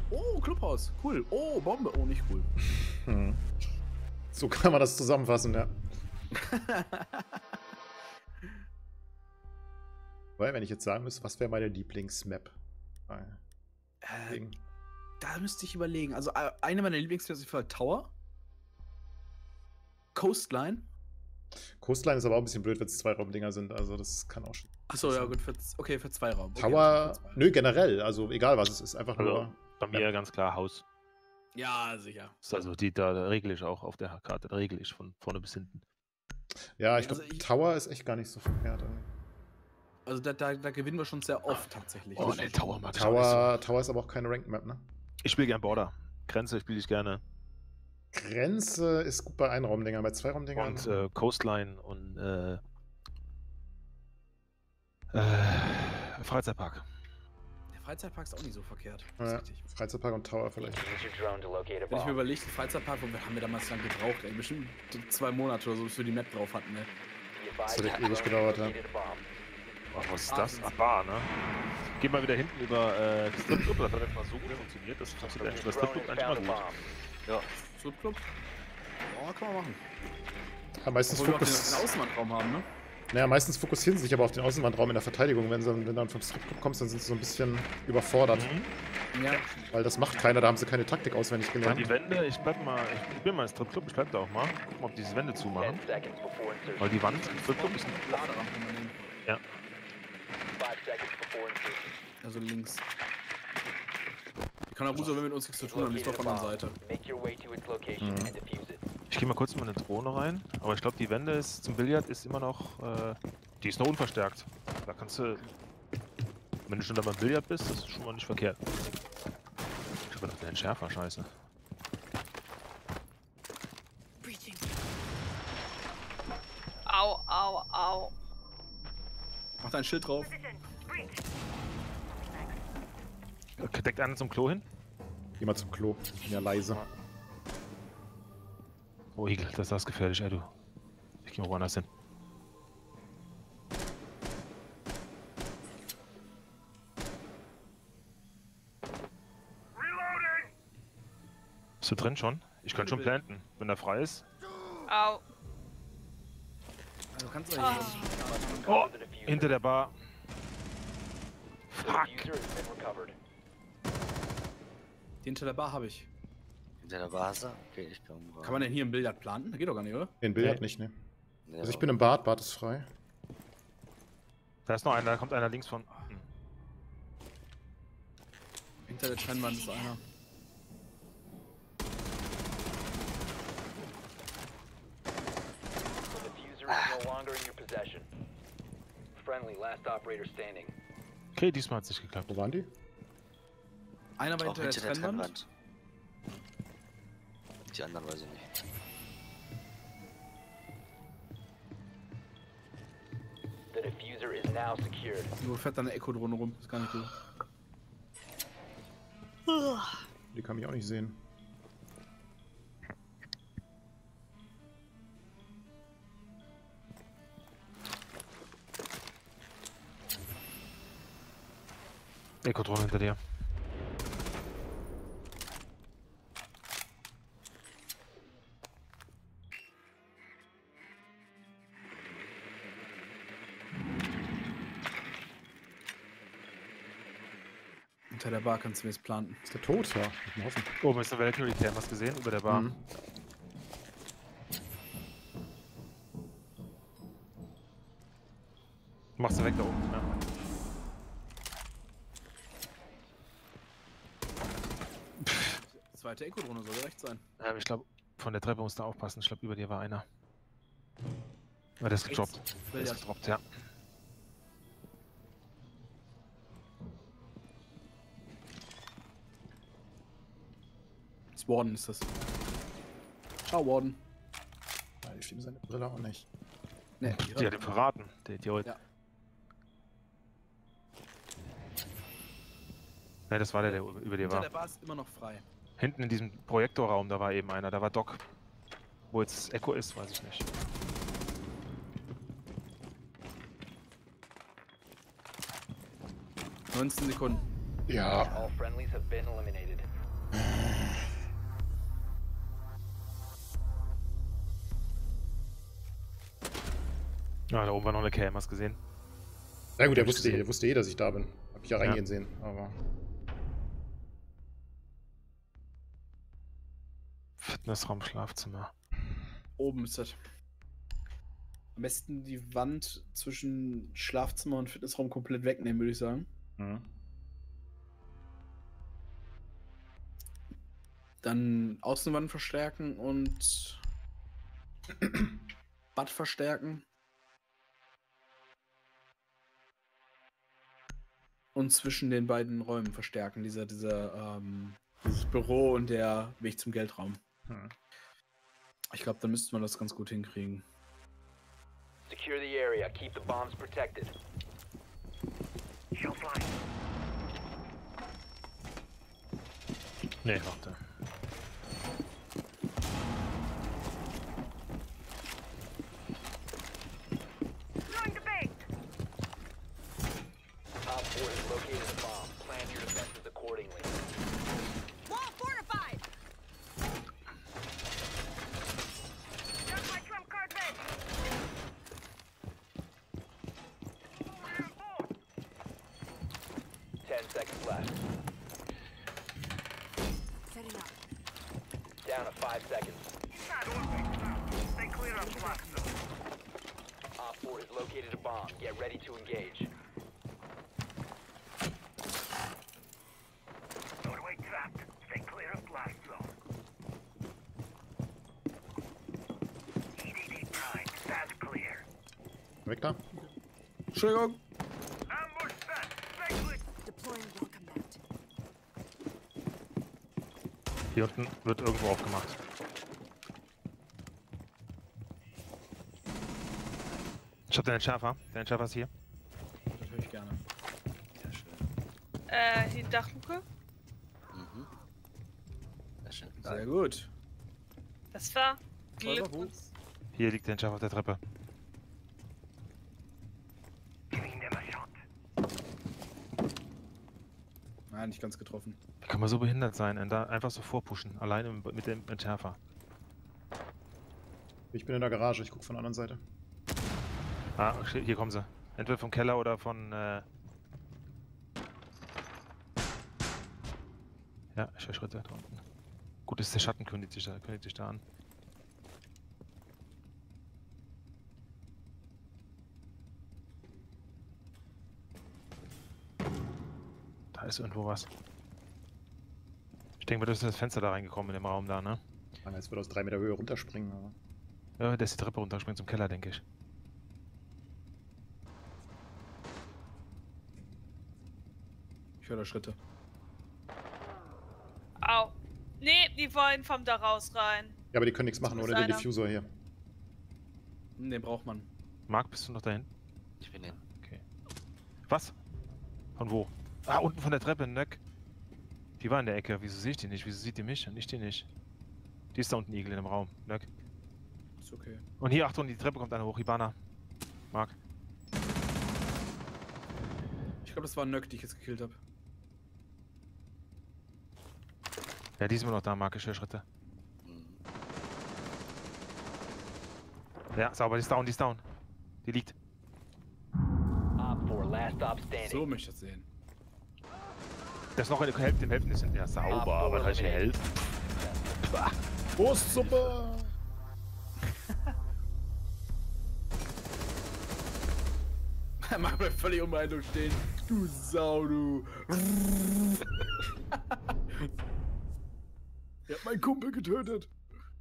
Oh, Clubhaus. Cool. Oh, Bombe. Oh, nicht cool. Hm. So kann man das zusammenfassen, ja. Weil, wenn ich jetzt sagen müsste, was wäre meine Lieblingsmap? Da müsste ich überlegen. Also, eine meiner Lieblingsmaps ist Tower. Coastline. Coastline ist aber auch ein bisschen blöd, wenn es Zweiraumdinger sind. Also, das kann auch schon. Achso, ja, gut. Für zwei Raum. Tower. Okay, Nö, generell. Also, egal was es ist. Einfach Also, nur. bei mir ganz klar Haus. Ja, sicher. Also, da regle ich auch auf der Karte. Da regle ich von vorne bis hinten. Ja, ich glaube, Tower ist echt gar nicht so verkehrt. Also, da gewinnen wir schon sehr oft tatsächlich. Oh, ne, Tower mag ich Tower ist aber auch keine Ranked Map, ne? Ich spiele gern Border. Grenze spiele ich gerne. Grenze ist gut bei Einraumdingern, bei Zweiraumdingern. Und Coastline und Freizeitpark. Der Freizeitpark ist auch nicht so verkehrt. Ja, Freizeitpark und Tower vielleicht. Wenn ich mir überlege, den Freizeitpark, wo haben wir damals lang gebraucht, ey? Bestimmt 2 Monate oder so, bis wir die Map drauf hatten, ey. Das hat echt ewig gedauert, ja. Ach, was ist das? Ach, Bar, ne? Geh mal wieder hinten über Stripclub, das hat jetzt mal so gut funktioniert. Das funktioniert eigentlich über Stripclub eigentlich mal gut. Ja. Stripclub? Ja, kann man machen. Ja, meistens Obwohl wir auch den Außenwandraum haben, ne? Naja, meistens fokussieren sie sich aber auf den Außenwandraum in der Verteidigung. Wenn du dann vom Stripclub kommst, dann sind sie so ein bisschen überfordert. Ja. Weil das macht keiner, da haben sie keine Taktik auswendig gelernt. Die Wände, ich bin mal im Stripclub, ich bleib da auch mal. Guck mal, ob diese Wände zumachen. Weil die Wand im Stripclub ist ein Ja. Also links. Kann auch gut sein, wenn wir mit uns nichts zu tun haben, die ist doch von der Seite. Ich gehe mal kurz in meine Drohne rein, aber ich glaube, die Wände ist, zum Billard ist immer noch, die ist noch unverstärkt. Da kannst du, wenn du schon da beim Billard bist, das ist schon mal nicht verkehrt. Ich habe noch den Schärfer, scheiße. Au, au, au. Mach dein Schild drauf. Deckt einer zum Klo hin? Geh mal zum Klo. Ich bin ja leise. Oh, Igel, das ist gefährlich, ey, du. Ich geh mal woanders hin. Bist du drin schon? Ich kann schon planten, wenn er frei ist. Au. Also kannst du nicht. Oh, hinter der Bar. Fuck. Den hinter der Bar habe ich. Hinter der Vase? Okay, ich komme rein. Kann man denn hier im Billard planten? Geht doch gar nicht, oder? Den Billard nicht, ne? Also ich bin im Bad, Bad ist frei. Da ist noch einer, da kommt einer links von. Hinter der Trennwand ist einer. Okay, diesmal hat es nicht geklappt. Wo waren die? Einer war Auch hinter der Trennwand. Die anderen weiß ich nicht. Nur fährt da eine Echo-Drohne rum. Ist gar nicht gut. Die kann mich auch nicht sehen. Echo-Drohne hinter dir. Hinter der Bar kannst du mir jetzt planten. Ist der tot? Ja, ich muss hoffen. Oben ist eine Valkyrie-Cam, hast du gesehen? Über der Bar. Machst du weg da oben, ja. Zweite Echo-Drohne soll rechts sein. Ich glaube, von der Treppe musst du aufpassen. Ich glaube, über dir war einer. Ja, der ist gedroppt. Der ist gedroppt, ja. Das Warden ist das. Ciao, Warden. Ja, ich schiebe seine Brille auch nicht. Ne, Die hat ihn verraten, der Idiot. Ja. Ne, das war der über dir Hinter war. der Bar ist immer noch frei. Hinten in diesem Projektorraum, da war eben einer. Da war Doc. Wo jetzt Echo ist, weiß ich nicht. Sekunden. Ja. Ja, da oben war noch eine Cam, hast du gesehen? Ja gut, Hab der ich gesehen. wusste eh, dass ich da bin. Hab ich ja reingehen sehen, aber... Fitnessraum, Schlafzimmer. Oben ist das. Am besten die Wand zwischen Schlafzimmer und Fitnessraum komplett wegnehmen, würde ich sagen. Mhm. Dann Außenwand verstärken und Bad verstärken. Und zwischen den beiden Räumen verstärken. Dieses Büro und der Weg zum Geldraum. Hm. Ich glaube, dann müsste man das ganz gut hinkriegen. Secure the area. Keep the bombs protected. Nee, warte. Op 4 has located a bomb. Plan your defenses accordingly. Wall fortified! Got my trump card ready. 10 seconds left. Setting up. Down to 5 seconds. Op 4 has located a bomb. Get ready to engage. Weg da. Entschuldigung. Deploying welcome mat. Hier unten wird irgendwo aufgemacht. Ich hab den Entschärfer. Der Entschärfer ist hier. Das höre ich gerne. Sehr schön. Die Dachluke? Mhm. Sehr schön. Sehr gut. Das war Voll Glück gut. uns. Hier liegt der Entschärfer auf der Treppe. Nein, nicht ganz getroffen. Wie kann man so behindert sein und da einfach so vorpushen? Alleine mit dem Entschärfer. Ich bin in der Garage, ich guck von der anderen Seite. Ah, hier kommen sie. Entweder vom Keller oder von... Ja, ich höre Schritte da unten. Gut, ist der Schatten, kündigt sich da an. Da ist irgendwo was. Ich denke mal, das ist das Fenster da reingekommen in dem Raum da, ne? Jetzt würde aus 3 Meter Höhe runterspringen, aber... Ja, der ist die Treppe runterspringt zum Keller, denke ich. Ich höre da Schritte. Au. Nee, die wollen vom da raus rein. Ja, aber die können nichts machen ist ohne den einer. Diffusor hier. Den braucht man. Marc, bist du noch dahin? Ich bin hin. Okay. Was? Von wo? Ah, unten von der Treppe, Nöck. Die war in der Ecke. Wieso sehe ich die nicht? Wieso sieht die mich und ich die nicht? Die ist da unten, Igel, in dem Raum. Nöck. Ist okay. Und hier, Achtung, die Treppe kommt einer hoch. Ibana. Marc. Ich glaube, das war ein Nöck, die ich jetzt gekillt habe. Ja, die ist immer noch da, Marc. Ich höre Schritte. Mhm. Ja, sauber, die ist down, die ist down. Die liegt. Op 4, last stop standing. So möchte ich das sehen. Da ist noch eine Hälfte im Hälften. Ja, sauber, Ah, aber welche Hälfte? Wurstsuppe! Mach mir völlig unbeeindruckt stehen. Du Sau, du. Er hat meinen Kumpel getötet.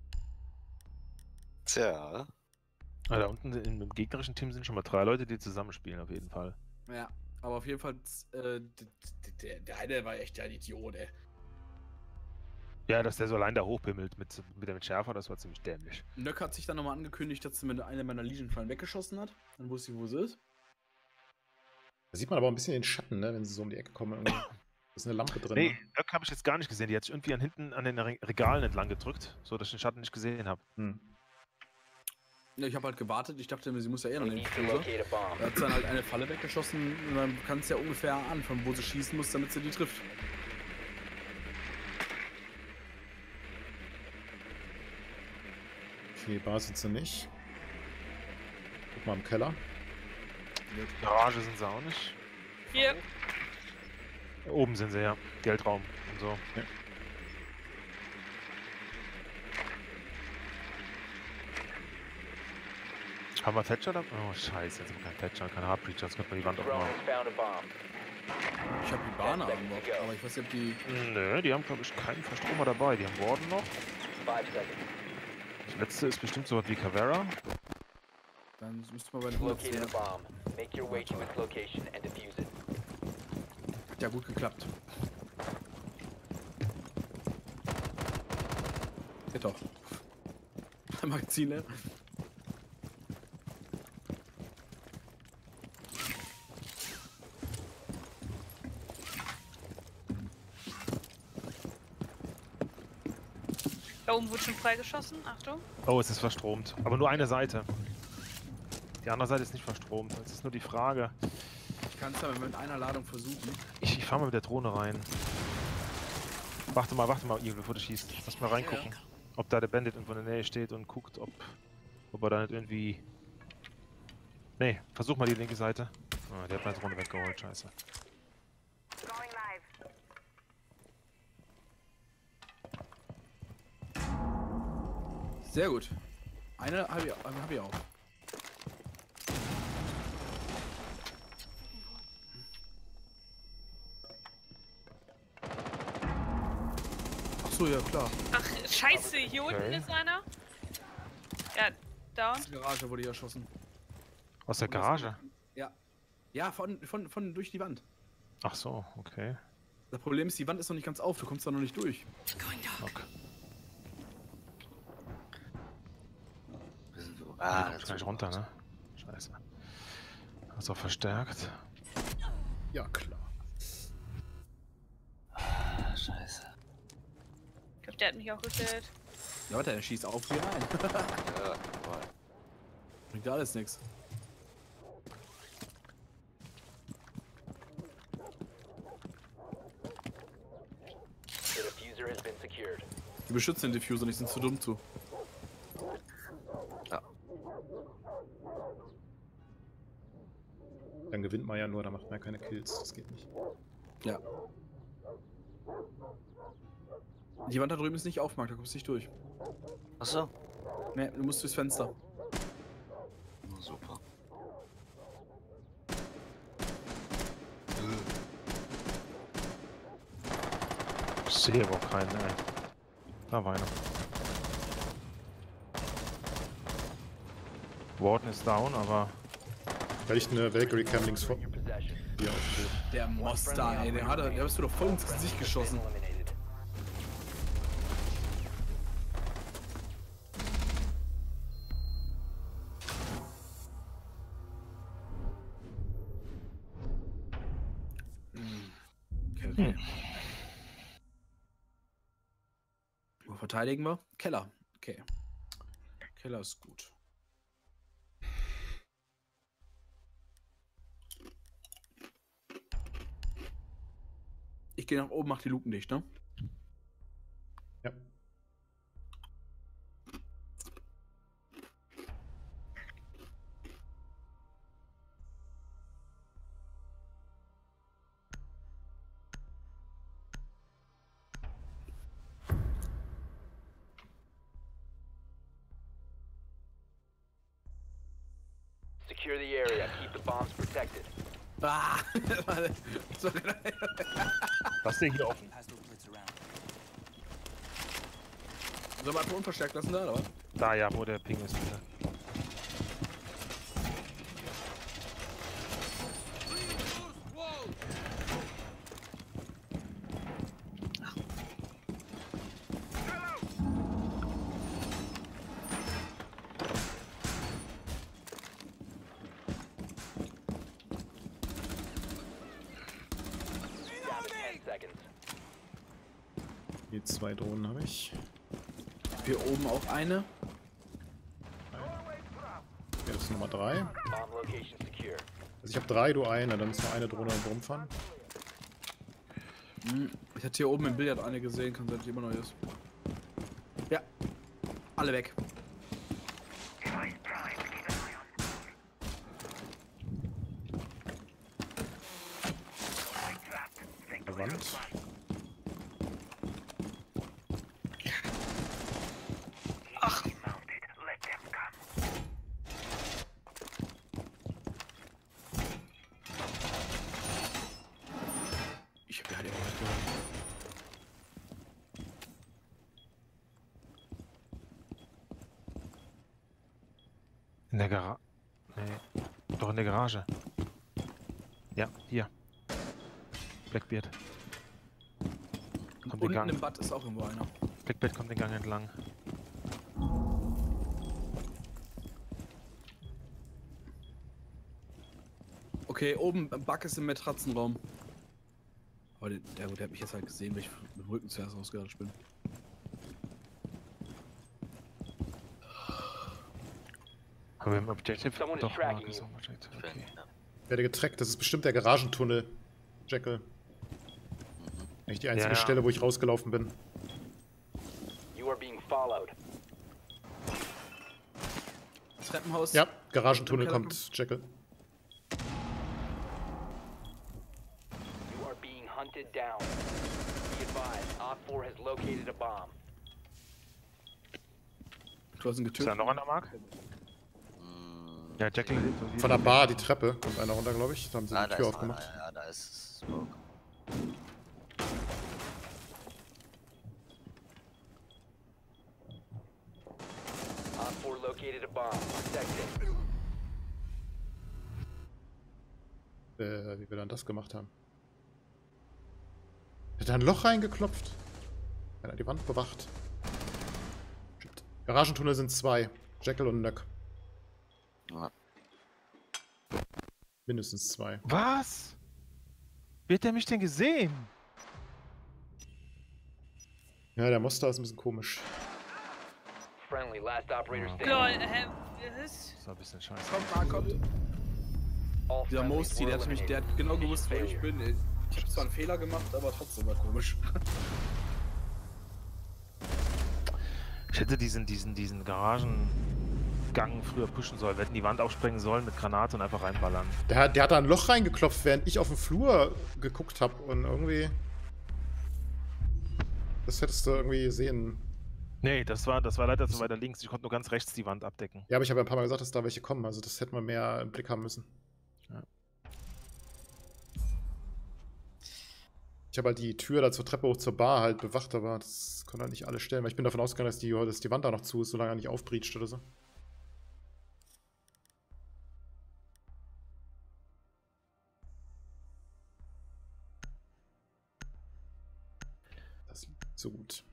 Tja. Ah, da unten im gegnerischen Team sind schon mal 3 Leute, die zusammenspielen, auf jeden Fall. Ja, aber auf jeden Fall, der eine war echt ein Idiot, ey. Ja, dass der so allein da hochpimmelt mit dem Schärfer, das war ziemlich dämlich. Nöck hat sich dann nochmal angekündigt, dass sie mir eine meiner Legion-Fallen weggeschossen hat. Dann wusste ich, wo sie ist. Da sieht man aber ein bisschen den Schatten, ne, wenn sie so um die Ecke kommen. Irgendwie. Da ist eine Lampe drin. Nee, Ne? Nöck habe ich jetzt gar nicht gesehen. Die hat sich irgendwie hinten an den Regalen entlang gedrückt, so dass ich den Schatten nicht gesehen habe. Hm. Ja, ich habe halt gewartet. Ich dachte mir, sie muss ja eh noch We den need to Diffusor. locate a bomb. Da hat sie dann halt eine Falle weggeschossen und dann kannst du ja ungefähr ahnen, von wo sie schießen muss, damit sie die trifft. Okay, Bar sind sie nicht. Guck mal im Keller. Garage sind sie auch nicht. Hier. Oben sind sie, ja. Geldraum und so. Ja. Haben wir Thatcher da? Oh, scheiße, jetzt haben wir keinen Thatcher, keinen Hardbreacher, jetzt könnte man die Wand Drone aufmachen. has found a bomb. Ich habe die Bahner angebracht, aber ich weiß nicht, ob die. Nö, die haben, glaube ich, keinen Verstromer dabei. Die haben Warden noch. 5 seconds. Das letzte ist bestimmt so was wie Cavera. Dann müsste man bei den 100 Located a sehen. bomb. Make your way to its location and defuse it. Hat ja gut geklappt. Geht doch. Magazin leer. Da oben wurde schon freigeschossen. Achtung. Oh, es ist verstromt. Aber nur eine Seite. Die andere Seite ist nicht verstromt. Das ist nur die Frage. Ich kann es ja mit einer Ladung versuchen. Ich fahr mal mit der Drohne rein. Warte mal, Igel, bevor du schießt. Lass mal reingucken. Ob da der Bandit irgendwo in der Nähe steht und guckt, ob er da nicht irgendwie... Nee, versuch mal die linke Seite. Ah, der hat meine Drohne weggeholt, scheiße. Sehr gut. Eine habe ich auch. Ach so, ja klar. Ach, scheiße, hier unten Okay. ist einer. Ja, down. Aus der Garage wurde ich erschossen. Aus der Garage? Ja. Ja, von durch die Wand. Ach so, okay. Das Problem ist, die Wand ist noch nicht ganz auf, du kommst da noch nicht durch. Okay. Wir sind so. Ah, das jetzt gleich ist runter, ne? Scheiße. Hast auch verstärkt. Ja, klar. Ah, scheiße. Ich glaube, der hat mich auch gekillt. Ja, warte, der schießt auf hier rein. Ja, voll. Bringt alles nichts. The diffuser has been secured. Die beschützen den Diffuser nicht, sind zu dumm zu. Dann gewinnt man ja nur, da macht man ja keine Kills. Das geht nicht. Ja. Die Wand da drüben ist nicht aufgemacht, da kommst du nicht durch. Achso. Ne, du musst durchs Fenster. Super. Ich sehe aber auch keinen, ey. Da war einer. Warden ist down, aber... Weil ich eine Valkyrie Cam links vor In your possession. hier aufstehe. Der Monster, ey, der hast du doch voll ins Gesicht geschossen. Eliminated. Okay. Wo verteidigen wir? Keller. Okay. Keller ist gut. Ich gehe nach oben, mach die Luken dicht, ne? Ja. Secure the area. Keep the bombs protected. Ah! Sorry. Was ist denn hier offen? Soll man einfach unverstärkt lassen da, oder was? Da, ja, wo der Ping ist, bitte. Down to 10 seconds. Die 2 Drohnen habe ich. Hier oben auch eine. Hier ist Nummer 3. Also Bomb location secure. ich habe 3, du eine. Dann ist nur eine Drohne rumfahren. Ich hatte hier oben im Billard eine gesehen, kann sein, dass die immer noch ist. Ja. Alle weg. Ich hab ja die Arbeit gehört. In der Garage. Nee. Doch in der Garage. Ja, hier. Blackbeard. Und Kommt den unten Gang. im Bad ist auch irgendwo einer. Blackbeard kommt den Gang entlang. Okay, oben im Bug ist im Matratzenraum. Aber der hat mich jetzt halt gesehen, weil ich mit dem Rücken zuerst rausgerutscht bin. Haben wir im Objective? Someone is Doch, tracking Mark ist you. im Objective. Ich bin, Okay. ja. Werde getrackt, das ist bestimmt der Garagentunnel. Jekyll. Eigentlich die einzige Ja. Stelle, wo ich rausgelaufen bin. You are being followed. Treppenhaus. Ja, Garagentunnel Im Keller kommt, Jekyll. You are being hunted down. Be advised, Op 4 has located a bomb. Du hast ihn Ist da getötet. noch einer, Mark? Hm, Ja, Jekyll. Von der Bar die Treppe kommt einer runter, glaube ich. Da haben sie die da Tür ist aufgemacht. einer, ja, da ist Smoke. Op 4 located a bomb. Protect it. Wie wir dann das gemacht haben. Hat da ein Loch reingeklopft? Einer die Wand bewacht. Shit. Garagentunnel sind 2. Jekyll und Nöck. Ja. Mindestens 2. Was? Wie hat der mich denn gesehen? Ja, der Muster ist ein bisschen komisch. Friendly, last operator Okay. standing. Lol, was? Das war ein bisschen scheiße. Kommt, Mark, kommt. All Dieser friendlies Mosti, were der hat genau eliminated. gewusst, wo ich Failure. bin. Ich hab zwar einen Fehler gemacht, aber trotzdem war komisch. Ich hätte diesen Garagengang früher pushen sollen. Wir hätten die Wand aufsprengen sollen mit Granate und einfach reinballern. Der hat da ein Loch reingeklopft, während ich auf den Flur geguckt habe. Und irgendwie... Das hättest du irgendwie sehen. Nee, das war leider zu weiter links. Ich konnte nur ganz rechts die Wand abdecken. Ja, aber ich habe ja ein paar Mal gesagt, dass da welche kommen. Also das hätten wir mehr im Blick haben müssen. Ja. Ich habe halt die Tür da zur Treppe hoch zur Bar halt bewacht, aber das konnte halt nicht alle stellen, weil ich bin davon ausgegangen, dass die Wand da noch zu ist, solange er nicht aufbriecht oder so. Das liegt so gut.